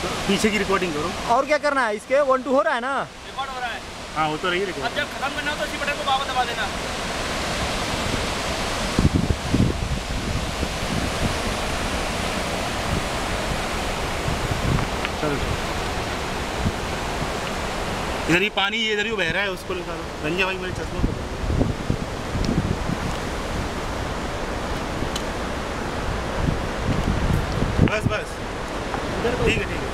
पीछे की रिकॉर्डिंग करो। और क्या करना है इसके? 1 2 हो रहा है ना? रिकॉर्ड हो रहा है। हाँ हो तो रही है रिकॉर्ड। अब जब खत्म करना हो तो इसी बटन को वापस दबा देना। चलो इधर ही पानी, ये इधर ही बह रहा है, उसको निकालो। रंजा भाई मेरे चश्मे को बस बस ठीक है ठीक है।